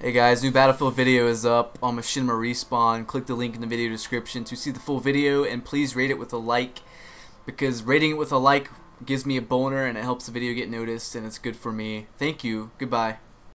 Hey guys, new Battlefield video is up on Machinima Respawn. Click the link in the video description to see the full video, and please rate it with a like, because rating it with a like gives me a boner and it helps the video get noticed and it's good for me. Thank you. Goodbye.